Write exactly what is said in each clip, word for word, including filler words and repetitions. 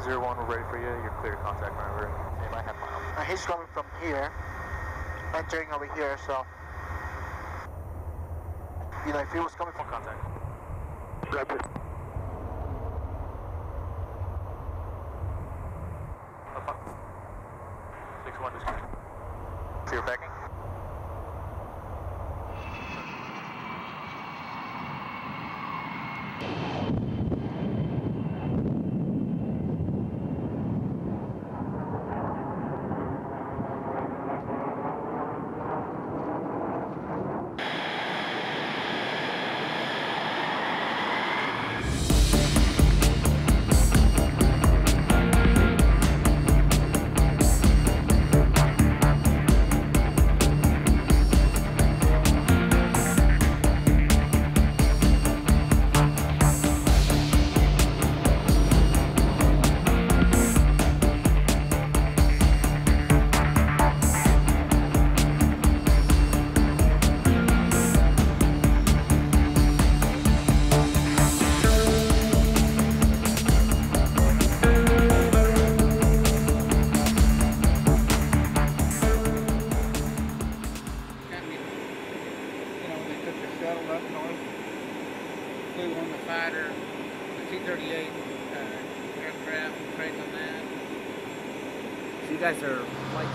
zero one, we're ready for you. You're clear to contact, remember. They might have miles. Uh, he's coming from here, entering over here, so... You know, if he was coming from contact. Grab it. six one, just clear backing. Flew on the fighter, the T thirty-eight uh, aircraft, and trades on that. So you guys are like...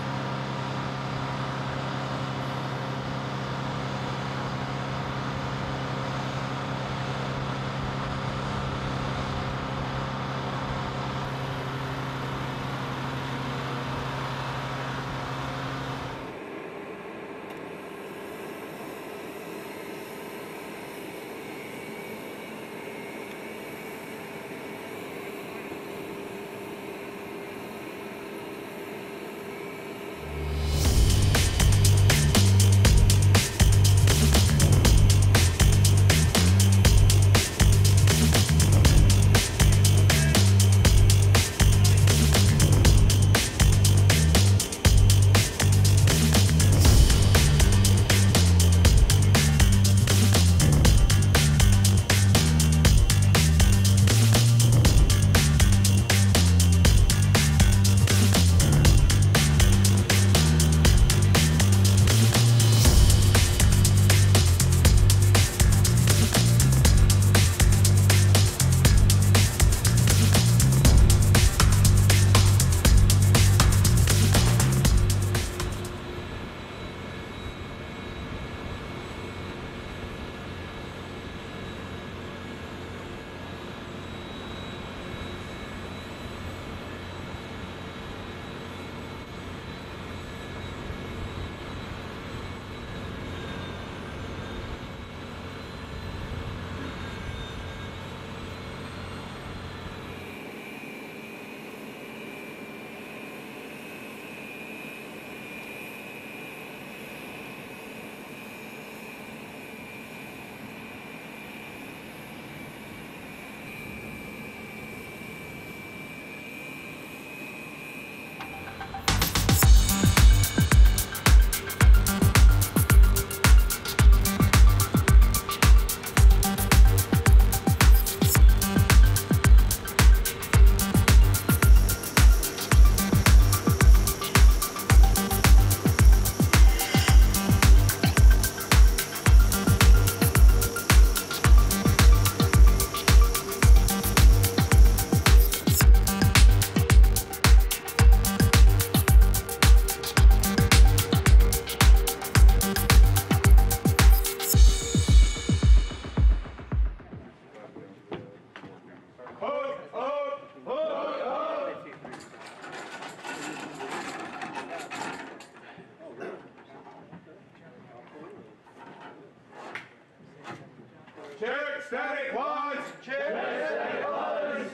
Check, static lines. Check, static lines.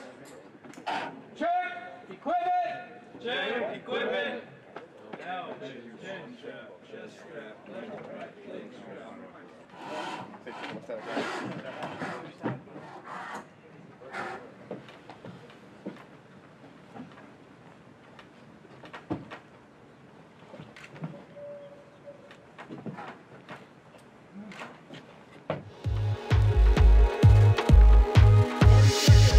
Check, equipment. Check, equipment. Now, check, strap, chest strap, left, right, leg strap. thirty seconds.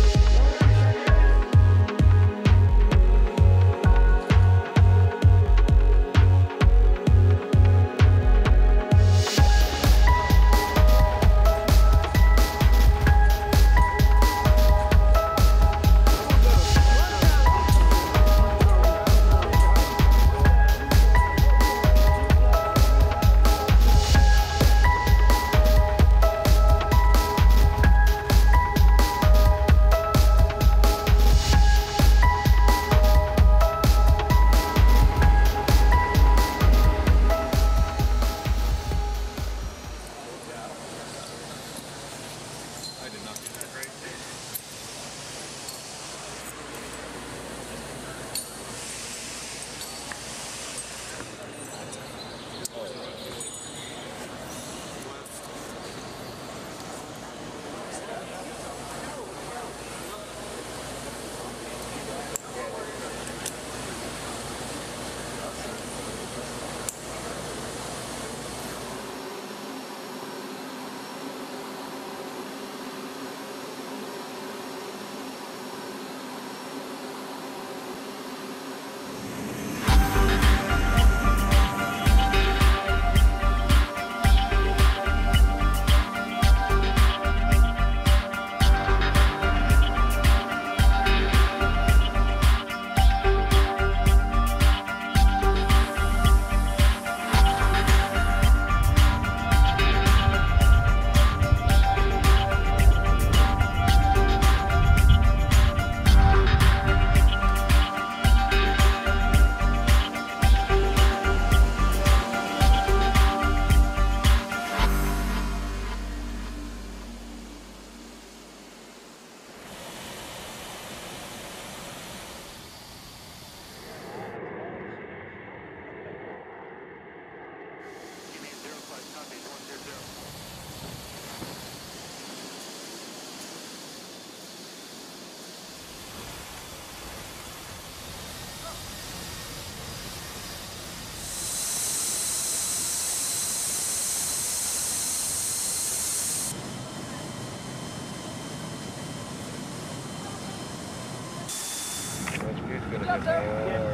been a good more.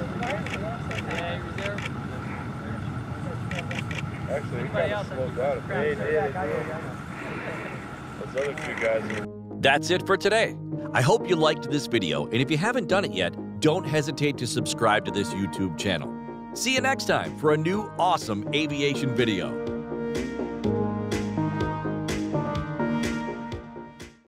Actually, he kind of slowed down a bit. Those other two guys are... That's it for today. I hope you liked this video, and if you haven't done it yet, don't hesitate to subscribe to this YouTube channel. See you next time for a new awesome aviation video.